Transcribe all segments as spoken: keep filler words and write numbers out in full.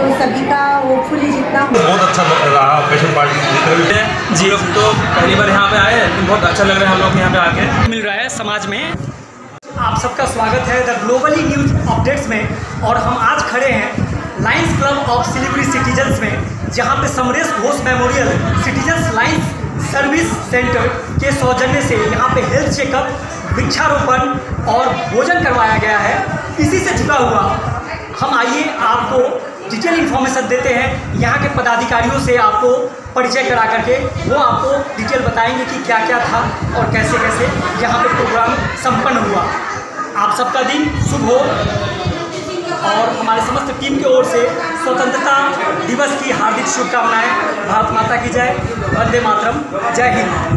तो सभी का होपफुली जितना बहुत अच्छा रहा पेशेंट पार्टी जी। लोग तो पहली बार यहाँ पे आए लेकिन बहुत अच्छा लग रहा है हम लोग यहाँ पे आके मिल रहा है समाज में। आप सबका स्वागत है द ग्लोबली न्यूज अपडेट्स में। और हम आज खड़े हैं Lions Club of Siliguri citizens में, जहाँ पे Samaresh Ghosh memorial citizens Lions service centre के सौजन्य से यहाँ पे हेल्थ चेकअप, वृक्षारोपण और भोजन करवाया गया है। इसी से जुड़ा हुआ हम आइए आपको डिटेल इन्फॉर्मेशन देते हैं। यहाँ के पदाधिकारियों से आपको परिचय करा करके वो आपको डिटेल बताएंगे कि क्या क्या था और कैसे कैसे यहाँ पे प्रोग्राम संपन्न हुआ। आप सबका दिन शुभ हो और हमारे समस्त टीम की ओर से स्वतंत्रता दिवस की हार्दिक शुभकामनाएं। भारत माता की जय, वंदे मातरम, जय हिंद।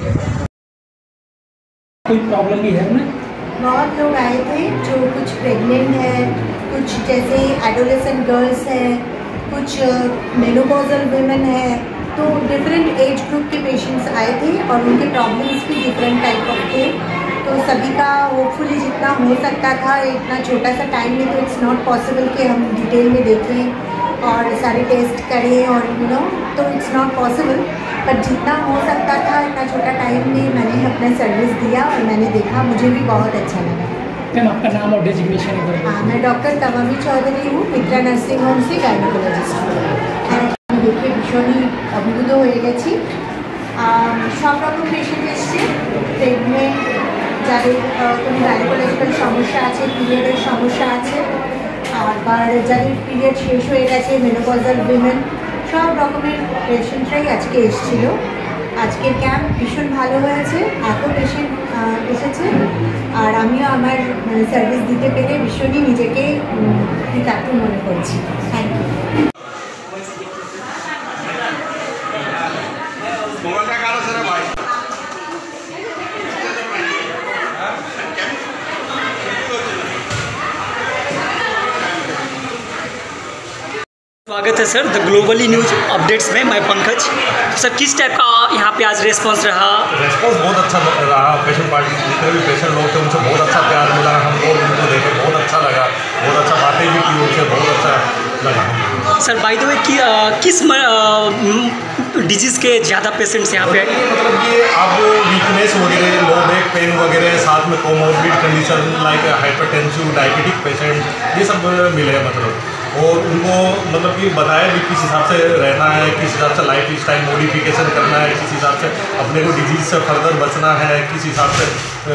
कोई प्रॉब्लम भी है उन्हें? बहुत लोग आए थे जो कुछ प्रेग्नेंट है, कुछ जैसे एडोलेसेंट गर्ल्स हैं, कुछ मेनोपॉजल वुमेन है, तो डिफरेंट एज ग्रुप के पेशेंट्स आए थे और उनके प्रॉब्लम्स भी डिफरेंट टाइप ऑफ थे। तो सभी का होपफुली जितना हो सकता था, इतना छोटा सा टाइम में तो इट्स नॉट पॉसिबल कि हम डिटेल में देखें और सारे टेस्ट करें और यू नो, तो इट्स नॉट पॉसिबल। पर जितना हो सकता था इतना छोटा टाइम में मैंने अपना सर्विस दिया और मैंने देखा, मुझे भी बहुत अच्छा लगा। मैम आपका नाम और डेजिग्नेशन? हाँ, मैं डॉक्टर तमामी चौधरी हूँ, मित्रा नर्सिंग होम से गायनोकोलॉजिस्ट। দেখে ভীষণই অভিভূত হয়ে গেছি। সব রকম পেশেন্ট এসছে, প্রেগনেন্ট, যাদের কোনো গাইনোকোলজিক্যাল সমস্যা আছে, পিরিয়ডের সমস্যা আছে, আবার যাদের পিরিয়ড শেষ হয়ে গেছে, মেনোপজাল উইমেন, সব রকমের পেশেন্টরাই আজকে এসেছিল। আজকের ক্যাম্প ভীষণ ভালো হয়েছে, এত পেশেন্ট এসেছে আর আমিও আমার সার্ভিস দিতে পেরে ভীষণই নিজেকে কৃতার্থ মনে করছি। Thank you. स्वागत है sir the globally news updates में। मैं पंकज। तो सर किस टाइप का यहाँ पे आज रेस्पॉन्स रहा? रेस्पॉन्स बहुत अच्छा रहा। पेशेंट पार्टी जितने भी पेशेंट लोग थे उनसे बहुत अच्छा प्यार मिला। हम लोग उनको देखे बहुत अच्छा लगा, बहुत अच्छा बातें भी की उनसे, बहुत अच्छा लगा। सर बाय द वे कि, किस डिजीज़ के ज़्यादा पेशेंट्स यहाँ पे आए? मतलब कि अब वीकनेस वगैरह, लो बैक पेन वगैरह, साथ में comorbid condition like hypertensive, diabetic patient, ये सब मिले मतलब। और उनको मतलब कि बताया भी किस हिसाब से रहना है, किस हिसाब से लाइफ स्टाइल मॉडिफिकेशन करना है, किस हिसाब से अपने को डिजीज़ से फर्दर बचना है, किस हिसाब से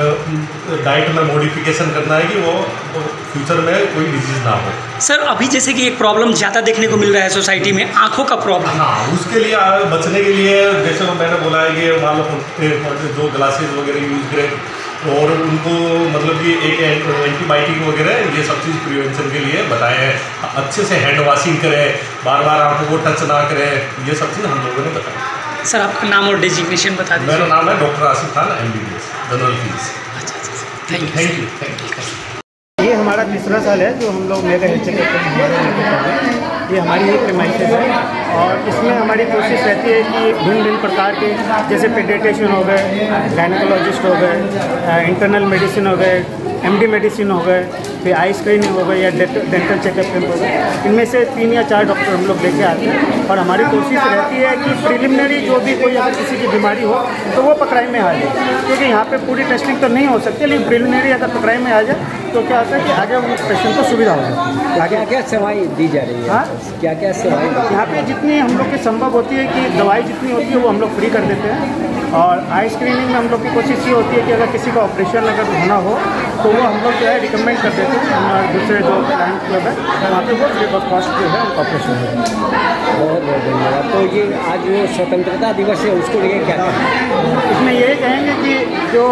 डाइट में मॉडिफिकेशन करना है कि वो फ्यूचर में कोई डिजीज़ ना हो। सर अभी जैसे कि एक प्रॉब्लम ज़्यादा देखने को मिल रहा है सोसाइटी में, आँखों का प्रॉब्लम। हाँ, उसके लिए बचने के लिए जैसे वो मैंने बोला है कि मान लो जो ग्लासेस वगैरह यूज़ करें और उनको मतलब कि एक एंटीबायोटिक वगैरह ये सब चीज़ प्रिवेंशन के लिए बताए हैं। अच्छे से हैंड वॉशिंग करें, बार बार आंखों को टच ना करें, ये सब चीज़ हम लोगों ने बताया। सर आपका नाम और डेजिग्नेशन बता दीजिए। मेरा नाम है doctor Asif Khan, M B B S general fees. अच्छा अच्छा, thank you thank you thank you. ये हमारा तीसरा साल है जो हम लोग मेगा हेल्थ चेकअप करते। ये हमारी एक प्रीमाइसेस है और इसमें हमारी कोशिश रहती है कि भिन्न भिन्न प्रकार के जैसे पेडियाट्रिशियन हो गए, गायनोकोलॉजिस्ट हो गए, इंटरनल मेडिसिन हो गए, एमडी मेडिसिन हो गए, फिर आई स्क्रीनिंग हो गए या डेंटल चेकअप कैंप हो गए, इनमें से तीन या चार डॉक्टर हम लोग लेके आते हैं। और हमारी कोशिश रहती है कि प्रिलिमिनरी जो भी कोई अगर किसी की बीमारी हो तो वो पकड़ाई में आ जाए, क्योंकि यहाँ पे पूरी टेस्टिंग तो नहीं हो सकती, लेकिन प्रिलिमिनरी अगर पकड़ाई में आ जाए तो क्या होता है कि आगे वो पेशेंट को सुविधा हो जाती है। क्या क्या सेवाएं दी जा रही है? हाँ, क्या क्या सेवाएं यहाँ पे जितनी हम लोग की संभव होती है कि दवाई जितनी होती है वो हम लोग फ्री कर देते हैं। और आई स्क्रीनिंग में हम लोग की कोशिश ये होती है कि अगर किसी का ऑपरेशन अगर होना हो तो वो हम लोग जो है रिकमेंड कर देते हैं हमारे दूसरे जो लायंस क्लब है वहाँ पे वो फ्री ऑफ कॉस्ट जो है उनका ऑपरेशन है। बहुत बहुत धन्यवाद। तो ये आज जो स्वतंत्रता दिवस है उसको लेकर क्या कहें? इसमें यही कहेंगे कि जो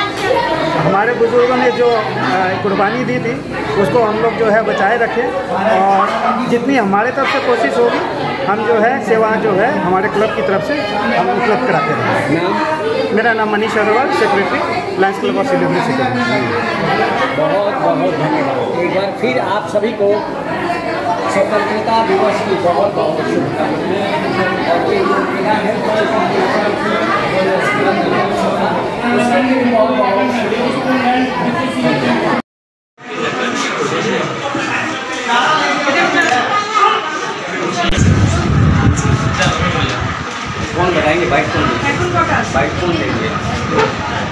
हमारे बुजुर्गों ने जो कुर्बानी दी थी उसको हम लोग जो है बचाए रखें और जितनी हमारे तरफ से कोशिश होगी हम जो है सेवा जो है हमारे क्लब की तरफ से हम उपलब्ध कराते हैं। नाम? मेरा नाम Manish Agarwal, secretary Lions Club of Siliguri city. बहुत बहुत धन्यवाद। एक बार फिर आप सभी को स्वतंत्रता दिवस की बहुत बहुत शुभकामनाएं। और ये जो मेरा है उसके लिए बहुत बहुत बाइक कौन बाइक कौन देंगे?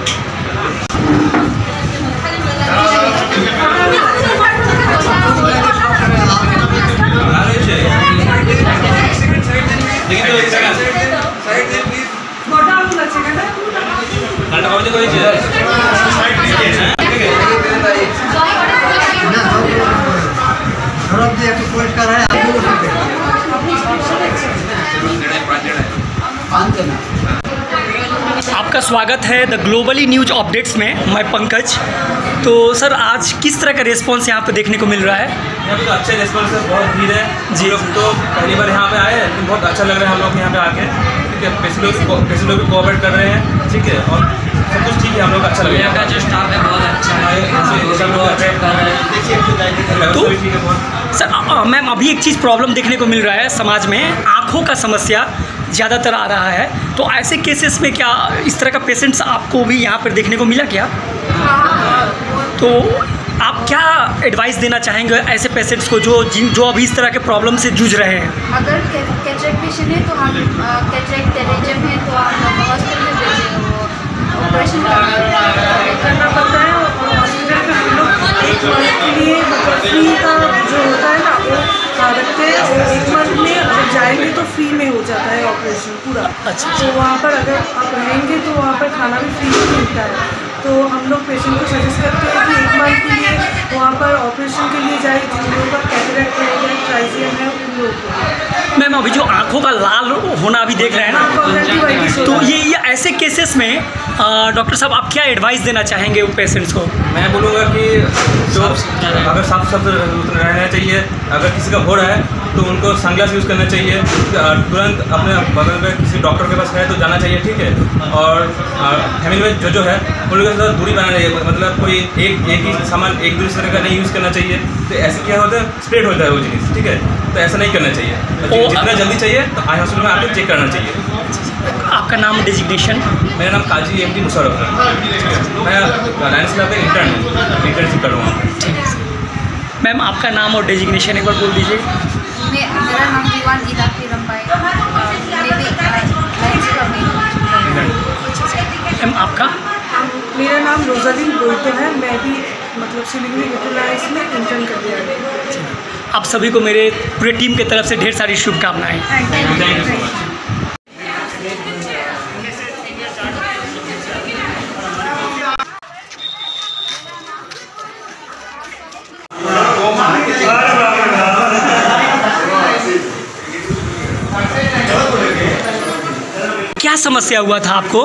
आपका स्वागत है द ग्लोबली न्यूज अपडेट्स में। मैं पंकज। तो सर आज किस तरह का रिस्पांस यहाँ पे देखने को मिल रहा है? यहाँ पे तो अच्छे रिस्पॉन्स है, बहुत भीड़ है जी। लोग तो पहली बार यहाँ पे आए हैं, लेकिन बहुत अच्छा लग रहा है हम लोग यहाँ पे आके। ठीक है, पैसे लोग पैसे लोग भी कोऑपरेट कर रहे हैं। ठीक है, और सब कुछ ठीक है, हम लोग अच्छा लग रहा है। यहाँ का जो स्टाफ है बहुत अच्छा है, सब लोग अटेंड कर रहे हैं। तो ठीक है बहुत। सर मैम अभी एक चीज़ प्रॉब्लम देखने को मिल रहा है समाज में, आँखों का समस्या ज़्यादातर आ रहा है। तो ऐसे केसेस में क्या इस तरह का पेशेंट्स आपको भी यहाँ पर देखने को मिला क्या? तो आप क्या एडवाइस देना चाहेंगे ऐसे पेशेंट्स को जो जिन जो अभी इस तरह के प्रॉब्लम से जूझ रहे हैं? अगर कैटरेक्ट पेशेंट है तो हम कैटरेक्ट टेरेजम है तो आप हॉस्पिटल में भेजेंगे, वो ऑपरेशन करना पड़ता है। और हॉस्पिटल में हम लोग एक मंथ के लिए मतलब फ्री का जो होता है ना वो रखते हैं, और एक मंथ में अगर जाएंगे तो फ्री में हो जाता है ऑपरेशन पूरा। अच्छा। तो वहाँ पर अगर आप रहेंगे तो वहाँ पर खाना भी फ्री में मिलता है। तो हम लोग पेशेंट को सजेस्ट करते हैं कि एक मंथ के लिए वहाँ पर ऑपरेशन के लिए जाए, जिन लोगों का कैटरेक्ट है, ट्राइजियम है, उन लोगों को। मैम अभी जो आँखों का लाल होना अभी देख रहे हैं ना, तो ये, ये ऐसे केसेस में डॉक्टर साहब आप क्या एडवाइस देना चाहेंगे उन पेशेंट्स को? मैं बोलूँगा कि जो अगर साफ साफ रहना चाहिए, अगर किसी का हो रहा है तो उनको सनग्लास यूज़ करना चाहिए, तुरंत अपने बगल में किसी डॉक्टर के पास है तो जाना चाहिए। ठीक है, और फैमिली में जो जो है उन लोगों के साथ दूरी बनाना चाहिए, मतलब कोई एक एक ही सामान एक दूसरे का नहीं यूज़ करना चाहिए। तो ऐसे क्या होता है, स्प्रेड होता है वो चीज़। ठीक है, तो ऐसा नहीं करना चाहिए। तो जितना जल्दी चाहिए तो आई हॉस्पिटल में आपको चेक करना चाहिए। आपका नाम डिजिग्नेशन? मेरा नाम काजी एम डी मुशर्रफ है। मैं लायंस क्लब में इंटर्न हूँ, इंटर्नशिप कर रहा हूँ। मैम आपका नाम और डेजिग्नेशन एक बार बोल दीजिए। मे- मेरा नाम दीवान इदाफी रंबाई, मैं भी लायंस क्लब में मैम आपका? मेरा नाम रोजालिन बोइतो है, मैं भी मतलब सिलीगुड़ी वेटरनरीज में इंटर्न कर दिया है। आप सभी को मेरे पूरे टीम की तरफ से ढेर सारी शुभकामनाएं। Thank you thank you so much. क्या समस्या हुआ था आपको?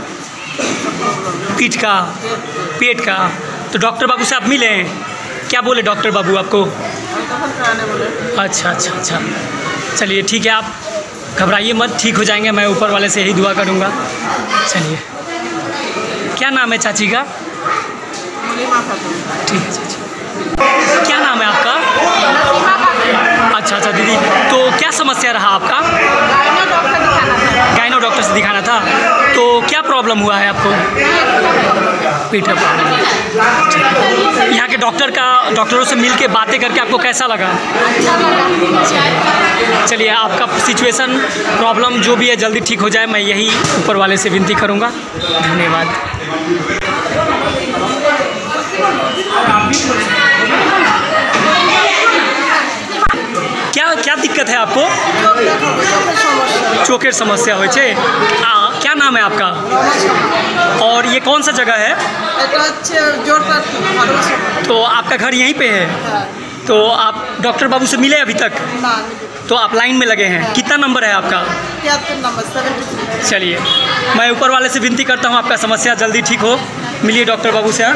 पीठ का, पेट का? तो डॉक्टर बाबू से आप मिले हैं, क्या बोले डॉक्टर बाबू आपको? अच्छा अच्छा अच्छा, चलिए ठीक है, आप घबराइए मत, ठीक हो जाएंगे। मैं ऊपर वाले से यही दुआ करूँगा। चलिए, क्या नाम है चाची का? ठीक है चाची, क्या नाम है आपका? अच्छा अच्छा दीदी, तो क्या समस्या रहा आपका? गायनो डॉक्टर से दिखाना था। तो क्या प्रॉब्लम हुआ है आपको? पेट का प्रॉब्लम। यहाँ के डॉक्टर का डॉक्टरों से मिल के बातें करके आपको कैसा लगा? चलिए, आपका सिचुएशन प्रॉब्लम जो भी है जल्दी ठीक हो जाए, मैं यही ऊपर वाले से विनती करूँगा। धन्यवाद। क्या क्या दिक्कत है आपको? चोखेर समस्या हो छे। आ, क्या नाम है आपका? और ये कौन सा जगह है? तो आपका घर यहीं पे है? तो आप डॉक्टर बाबू से मिले अभी तक? तो आप लाइन में लगे हैं। कितना नंबर है आपका? चलिए, मैं ऊपर वाले से विनती करता हूँ आपका समस्या जल्दी ठीक हो। मिलिए डॉक्टर बाबू से।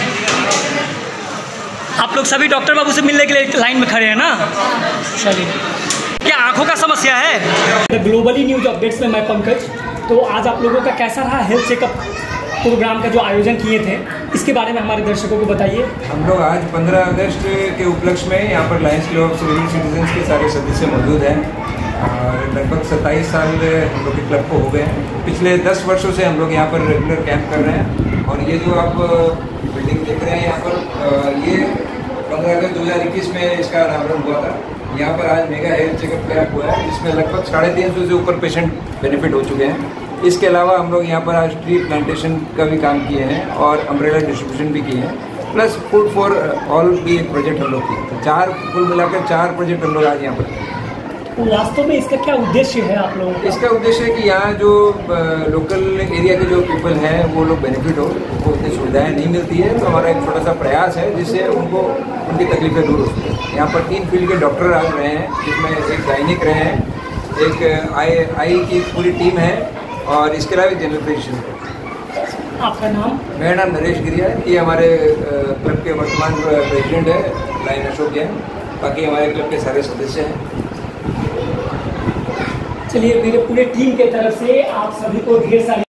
आप लोग सभी डॉक्टर बाबू से मिलने के लिए लाइन में खड़े हैं ना? चलिए, क्या आंखों का समस्या है? द ग्लोबली न्यूज अपडेट्स में मैं पंकज। तो आज आप लोगों का कैसा रहा हेल्थ चेकअप प्रोग्राम का जो आयोजन किए थे, इसके बारे में हमारे दर्शकों को बताइए। हम लोग आज पंद्रह अगस्त के उपलक्ष्य में यहाँ पर Lions Club of civil citizens के सारे सदस्य मौजूद हैं और लगभग सत्ताईस साल हम लोग के क्लब को हो गए हैं। पिछले दस वर्षों से हम लोग यहाँ पर रेगुलर कैंप कर रहे हैं और ये जो आप बिल्डिंग देख रहे हैं यहाँ पर, ये पंद्रह अगस्त दो हज़ार इक्कीस में इसका अनावरण हुआ था। यहाँ पर आज मेगा हेल्थ चेकअप कैंप हुआ है जिसमें लगभग साढ़े तीन सौ से ऊपर पेशेंट बेनिफिट हो चुके हैं इसके अलावा हम लोग यहाँ पर आज ट्री प्लांटेशन का भी काम किए हैं और अम्ब्रेला डिस्ट्रीब्यूशन भी किए हैं, प्लस फूड फॉर ऑल भी एक प्रोजेक्ट हम लोग किए। तो चार कुल मिलाकर चार प्रोजेक्ट हम लोग आज यहाँ पर। वास्तव में इसका क्या उद्देश्य है आप लोगों का? इसका उद्देश्य है कि यहाँ जो लोकल एरिया के जो पीपल हैं वो लोग बेनिफिट हो, उनको उतनी सुविधाएं नहीं मिलती है, तो हमारा एक छोटा सा प्रयास है जिससे उनको उनकी तकलीफें दूर हो सकें। यहाँ पर तीन फील्ड के डॉक्टर आ रहे हैं, जिसमें एक गायनिक रहे हैं, एक आई आई की पूरी टीम है और इसके अलावा एक जनरल फिजिशियन है। आपका नाम? मेरा नाम नरेश गिरिया है, ये हमारे क्लब के वर्तमान प्रेसिडेंट है लाइन अशोक जैन, बाकी हमारे क्लब के सारे सदस्य हैं। चलिए, मेरे पूरे टीम के तरफ से आप सभी को ढेर सारी